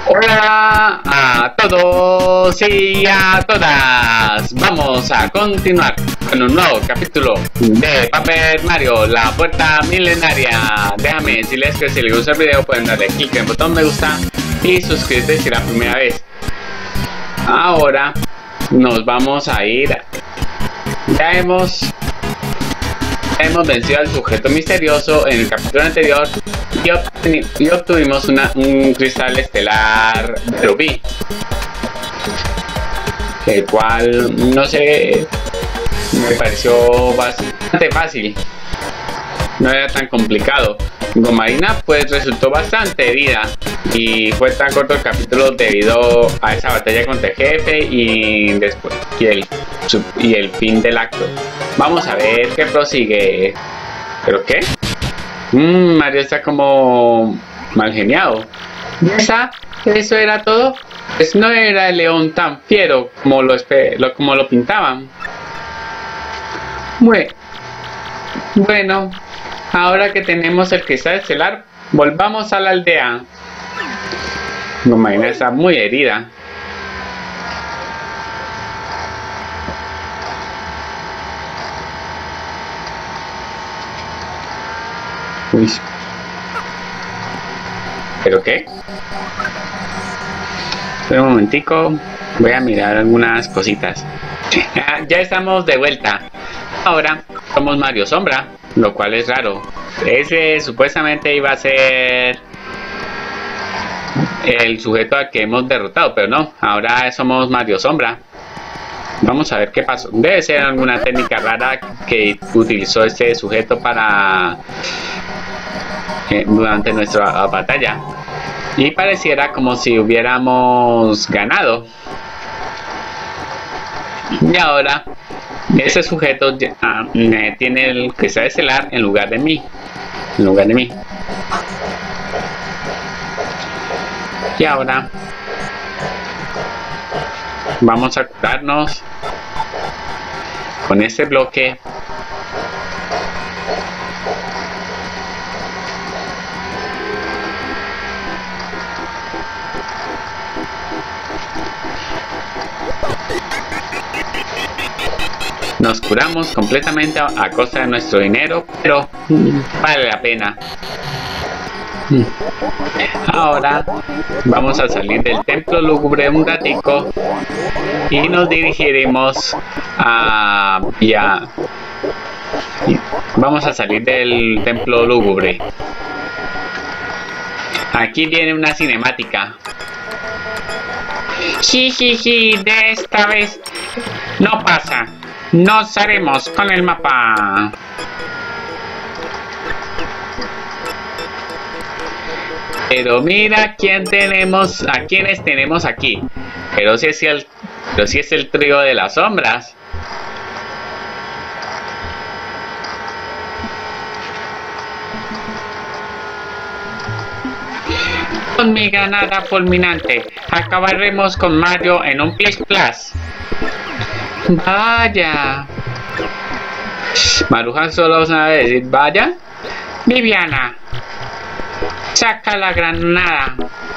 Hola a todos y a todas. Vamos a continuar con un nuevo capítulo de Paper Mario, la puerta milenaria. Déjame decirles que si les gusta el video pueden darle clic en el botón me gusta y suscribirse si es la primera vez. Ahora nos vamos a ir. Ya hemos vencido al sujeto misterioso en el capítulo anterior y obtuvimos un cristal estelar rubí, el cual no sé, me pareció bastante fácil, no era tan complicado. Gomarina pues resultó bastante herida y fue tan corto el capítulo debido a esa batalla contra el jefe y después y el fin del acto. Vamos a ver qué prosigue. ¿Pero qué? Mario está como mal geniado. ¿Eso era todo? Pues no era el león tan fiero como lo pintaban. Bueno, ahora que tenemos el cristal estelar, volvamos a la aldea. Gomarina está muy herida. Uy. ¿Pero qué? Espera un momentico. Voy a mirar algunas cositas. Ya estamos de vuelta. Ahora somos Mario Sombra, lo cual es raro. Ese supuestamente iba a ser el sujeto al que hemos derrotado, pero no. Ahora somos Mario Sombra. Vamos a ver qué pasó. Debe ser alguna técnica rara que utilizó este sujeto para durante nuestra batalla. Y pareciera como si hubiéramos ganado. Y ahora ese sujeto tiene el cristal estelar en lugar de mí. Y ahora vamos a curarnos con este bloque. Nos curamos completamente a costa de nuestro dinero, pero vale la pena. Ahora vamos a salir del templo lúgubre un ratico y nos dirigiremos vamos a salir del templo lúgubre. Aquí viene una cinemática. Jijiji, de esta vez no pasa. Nos haremos con el mapa. Pero mira a quiénes tenemos aquí. Pero si es el trío de las sombras. Con mi granada fulminante acabaremos con Mario en un plis plas. Vaya. Marujan solo sabe decir vaya. Viviana, saca la granada.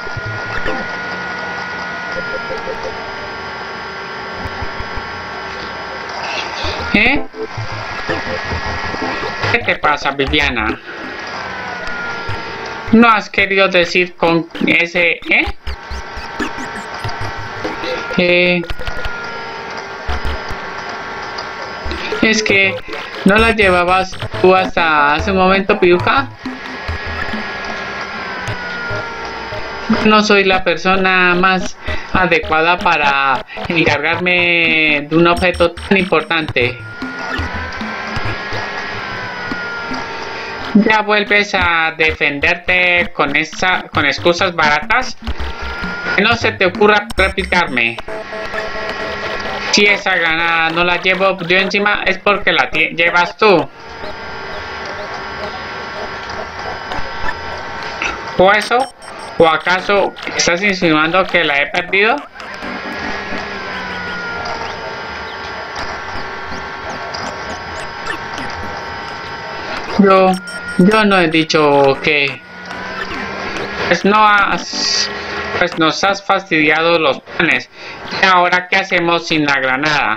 ¿Qué te pasa, Viviana? ¿No has querido decir con ese es que no la llevabas tú hasta hace un momento, Piruja? No soy la persona más adecuada para encargarme de un objeto tan importante. ¿Ya vuelves a defenderte con excusas baratas? Que no se te ocurra replicarme. Si esa granada no la llevo yo encima es porque la llevas tú. ¿O eso? ¿O acaso estás insinuando que la he perdido? Yo no he dicho que... Pues no has Pues nos has fastidiado los planes. ¿Y ahora qué hacemos sin la granada?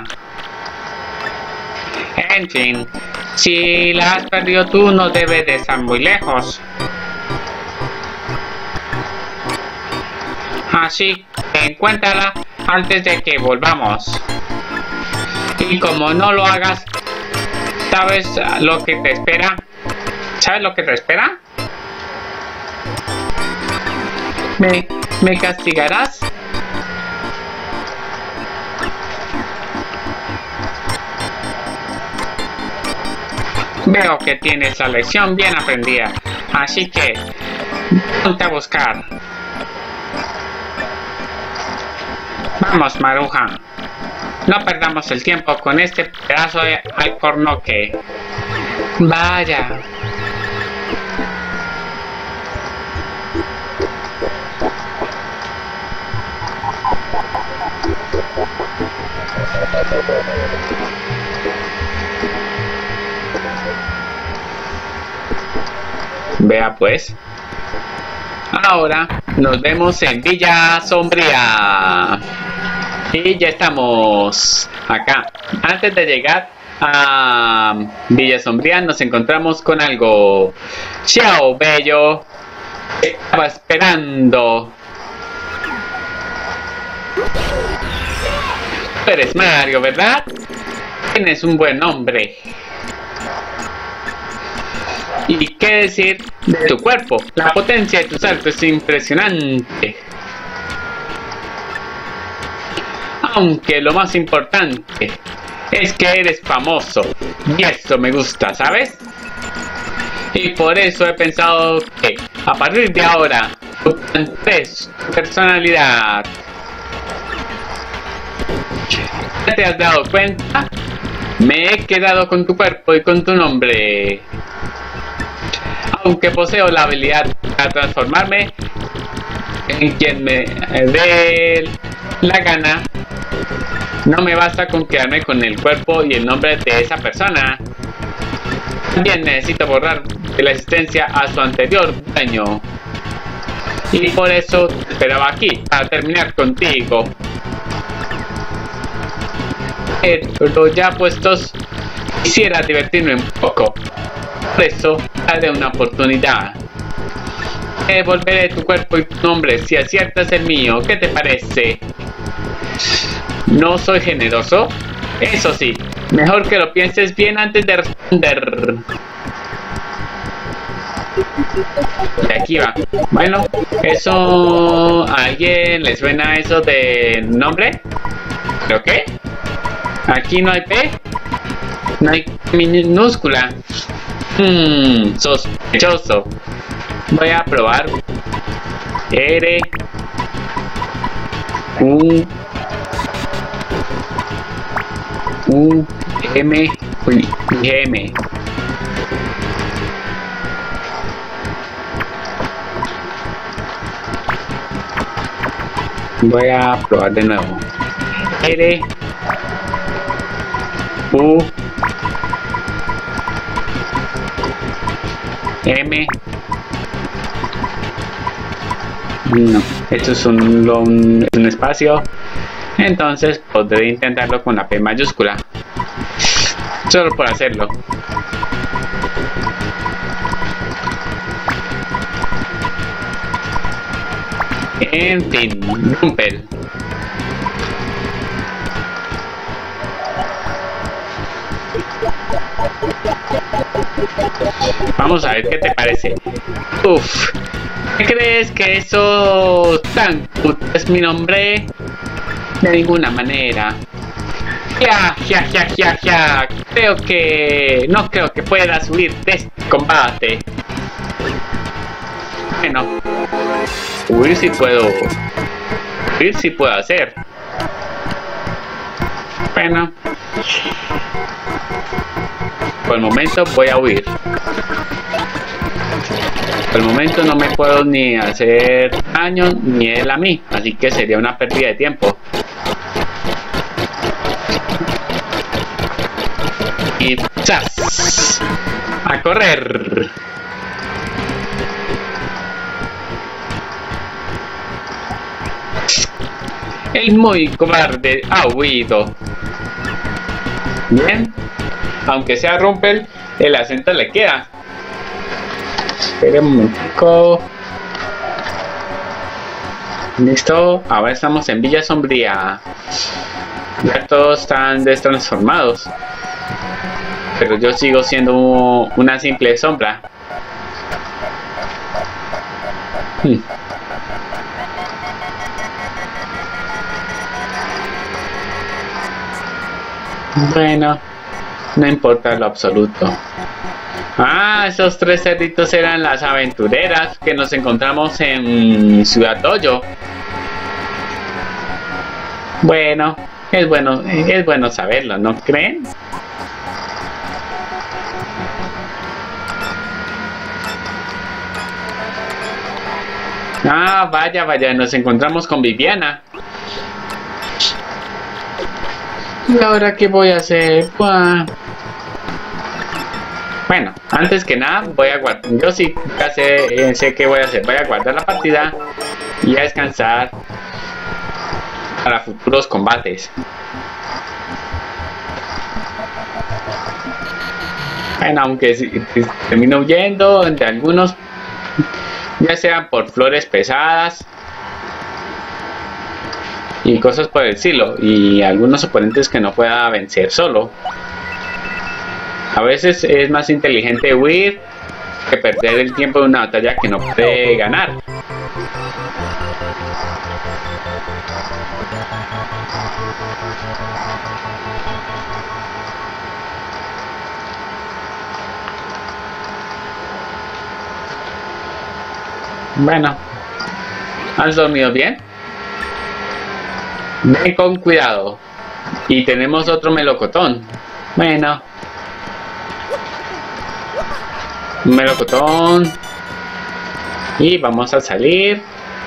En fin, si la has perdido tú, no debe de estar muy lejos. Así que encuéntrala antes de que volvamos. Y como no lo hagas, ¿sabes lo que te espera? ¿Sabes lo que te espera? ¿Me castigarás? Veo que tienes la lección bien aprendida, así que ponte a buscar. Vamos, Maruja. No perdamos el tiempo con este pedazo de alcornoque. Vaya. Vea pues. Ahora nos vemos en Villa Sombría. Y ya estamos acá. Antes de llegar a Villa Sombría nos encontramos con algo. Chao, bello. Estaba esperando. Tú eres Mario, ¿verdad? Tienes un buen nombre. ¿Y qué decir de tu cuerpo? La potencia de tu salto es impresionante. Aunque lo más importante es que eres famoso. Y esto me gusta, ¿sabes? Y por eso he pensado que a partir de ahora es tu personalidad. ¿Te has dado cuenta? Me he quedado con tu cuerpo y con tu nombre. Aunque poseo la habilidad para transformarme en quien me dé la gana, no me basta con quedarme con el cuerpo y el nombre de esa persona. También necesito borrar de la existencia a su anterior dueño. Y por eso te esperaba aquí, para terminar contigo. Pero ya puestos, quisiera divertirme un poco. Por eso, daré una oportunidad. Devolveré tu cuerpo y tu nombre si aciertas el mío. ¿Qué te parece? ¿No soy generoso? Eso sí, mejor que lo pienses bien antes de responder. De aquí va. Bueno, eso... ¿a alguien le suena eso de nombre? ¿Pero qué? Aquí no hay P. No hay minúscula. Sospechoso. Voy a probar. R U M M. Voy a probar de nuevo. R U M. No, esto es un espacio. Entonces podré intentarlo con la P mayúscula. Solo por hacerlo. En fin, Rumpel. Vamos a ver qué te parece. Uf, ¿crees que eso tan es mi nombre? De ninguna manera. Ya. No creo que puedas huir de este combate. Bueno, huir sí puedo hacer. Bueno, por el momento voy a huir. Por el momento no me puedo ni hacer daño ni él a mí, así que sería una pérdida de tiempo. Y ¡chas! ¡A correr! El muy cobarde ha huido. Bien. Aunque sea Rumpel, el acento le queda. Espera un momentico. Listo. Ahora estamos en Villa Sombría. Ya todos están destransformados. Pero yo sigo siendo una simple sombra. Bueno, no importa lo absoluto. Ah, esos 3 cerditos eran las aventureras que nos encontramos en Ciudad Toyo. Bueno, es bueno saberlo, ¿no creen? Ah, vaya, nos encontramos con Viviana. ¿Y ahora qué voy a hacer? Buah. Bueno, antes que nada voy a guardar. Yo sí ya sé qué voy a hacer. Voy a guardar la partida y a descansar para futuros combates. Bueno, aunque si termino huyendo de algunos, ya sean por flores pesadas y cosas por el estilo, y algunos oponentes que no pueda vencer solo. A veces es más inteligente huir que perder el tiempo de una batalla que no puede ganar. Bueno, ¿has dormido bien? Ven con cuidado. Y tenemos otro melocotón. Bueno. Un melocotón. Y vamos a salir.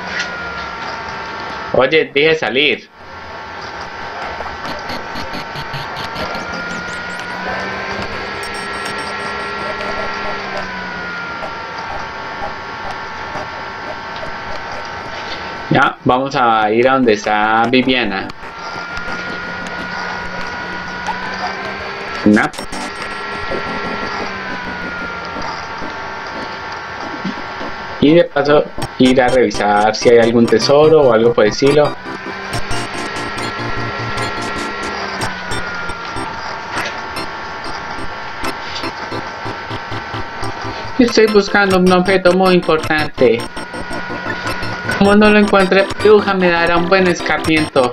Oye, dije salir. Ya, vamos a ir a donde está Viviana. ¿No? Y de paso ir a revisar si hay algún tesoro o algo por el estilo. Estoy buscando un objeto muy importante. Como no lo encuentre, Piruja me dará un buen escarmiento.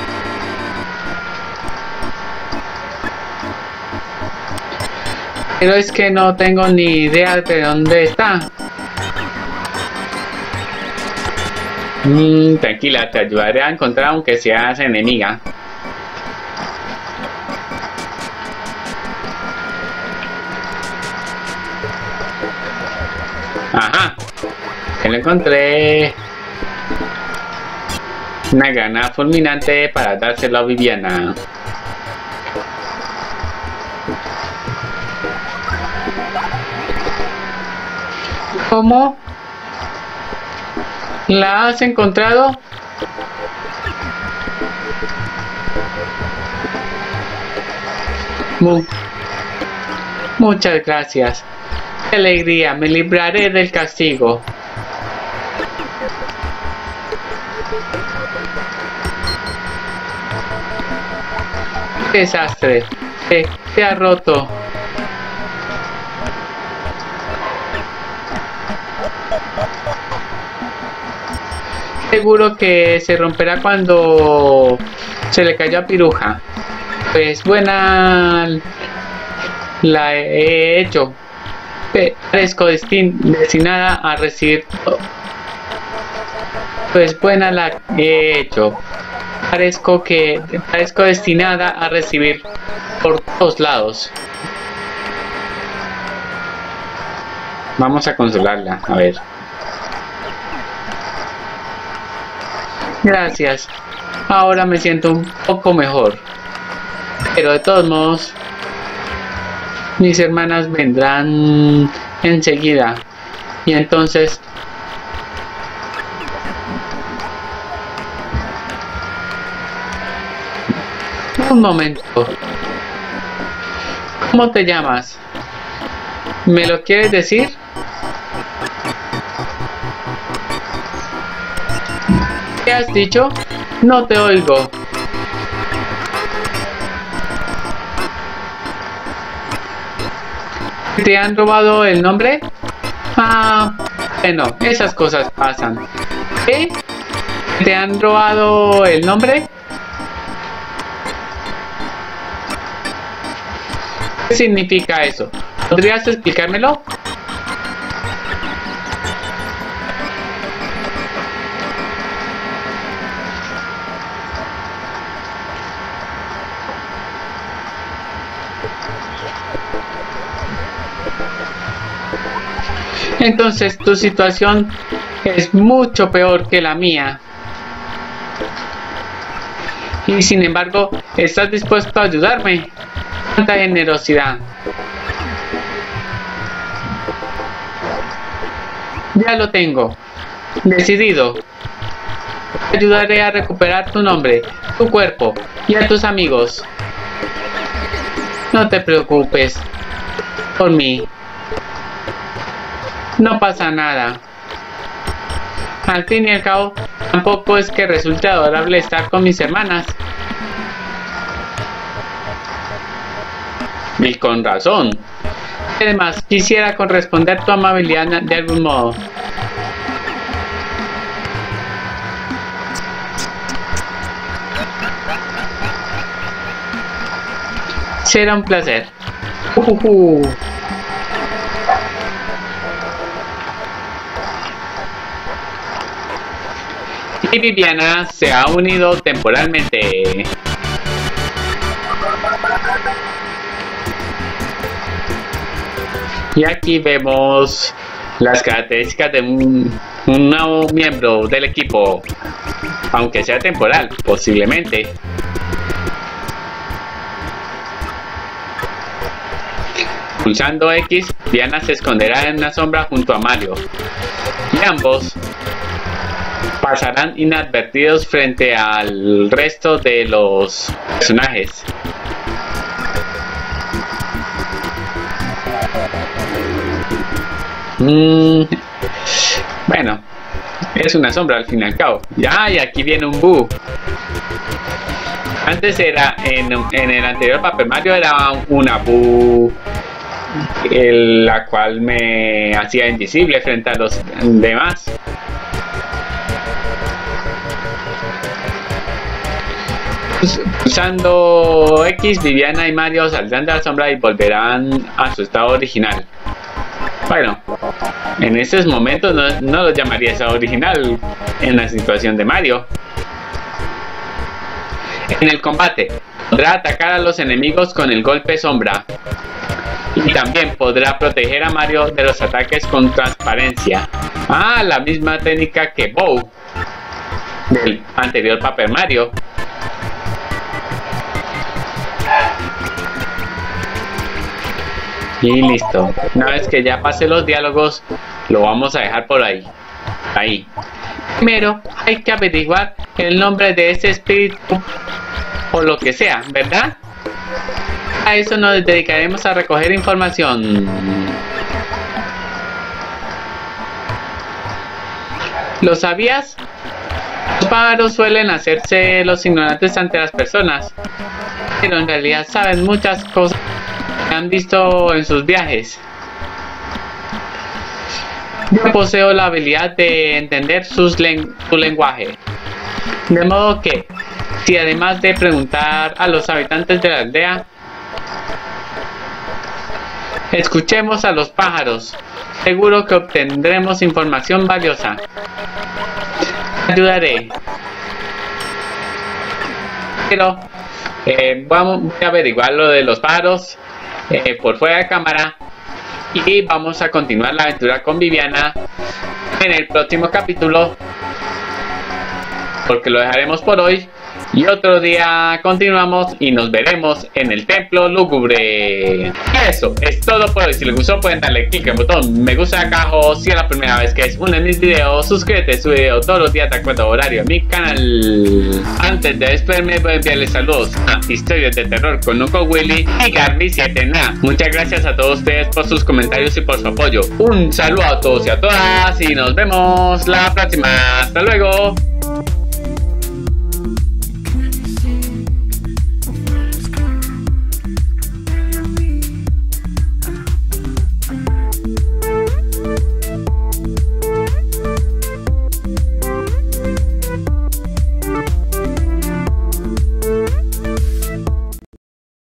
Pero es que no tengo ni idea de dónde está. Tranquila, te ayudaré a encontrar aunque seas enemiga. Ajá, que lo encontré. Una granada fulminante para dárselo a Viviana. ¿Cómo? ¿La has encontrado? Muchas gracias. ¡Qué alegría! Me libraré del castigo. Desastre. Se ha roto. Seguro que se romperá cuando se le cayó a Piruja. Pues buena la he hecho. Parezco destinada a recibir. Pues buena la he hecho. Parezco destinada a recibir por todos lados. Vamos a consolarla, a ver. Gracias. Ahora me siento un poco mejor. Pero de todos modos, mis hermanas vendrán enseguida. Y entonces Un momento. ¿Cómo te llamas? ¿Me lo quieres decir? ¿Qué has dicho? No te oigo. ¿Te han robado el nombre? Ah, bueno, esas cosas pasan. ¿Qué? ¿Te han robado el nombre? ¿Qué significa eso? ¿Podrías explicármelo? Entonces tu situación es mucho peor que la mía. Y sin embargo, ¿estás dispuesto a ayudarme? ¡Cuánta generosidad! Ya lo tengo. Decidido. Te ayudaré a recuperar tu nombre, tu cuerpo y a tus amigos. No te preocupes por mí. No pasa nada. Al fin y al cabo, tampoco es que resulte adorable estar con mis hermanas. Y con razón. Además, quisiera corresponder tu amabilidad de algún modo. Será un placer. Y Viviana se ha unido temporalmente. Y aquí vemos las características de un nuevo miembro del equipo, aunque sea temporal, posiblemente. Pulsando X, Viviana se esconderá en una sombra junto a Mario, y ambos pasarán inadvertidos frente al resto de los personajes. Bueno, es una sombra al fin y al cabo. Ya, y aquí viene un Boo. Antes era, en el anterior Paper Mario era una Boo, la cual me hacía invisible frente a los demás. Usando X, Viviana y Mario saldrán de la sombra y volverán a su estado original. Bueno, en estos momentos no lo llamaría estado original en la situación de Mario. En el combate, podrá atacar a los enemigos con el golpe sombra. Y también podrá proteger a Mario de los ataques con transparencia. Ah, la misma técnica que Bow del anterior Paper Mario. Y listo. Una vez que ya pase los diálogos, lo vamos a dejar por ahí. Primero hay que averiguar el nombre de ese espíritu o lo que sea, ¿verdad? A eso nos dedicaremos a recoger información. ¿Lo sabías? Los pájaros suelen hacerse los ignorantes ante las personas, pero en realidad saben muchas cosas que han visto en sus viajes. Yo poseo la habilidad de entender su lenguaje, de modo que, si además de preguntar a los habitantes de la aldea, escuchemos a los pájaros, seguro que obtendremos información valiosa. Ayudaré. Pero voy a averiguar lo de los pájaros por fuera de cámara, y vamos a continuar la aventura con Viviana en el próximo capítulo, porque lo dejaremos por hoy Y otro día continuamos y nos veremos en el templo lúgubre. Eso es todo por hoy. Si les gustó pueden darle clic en el botón me gusta acá abajo. Si es la primera vez que es uno de mis videos, suscríbete, sube video todos los días de acuerdo a horario a mi canal. Antes de despedirme voy a enviarles saludos a Historias de Terror con Nuco Willy y Garby7na. Muchas gracias a todos ustedes por sus comentarios y por su apoyo. Un saludo a todos y a todas y nos vemos la próxima. Hasta luego.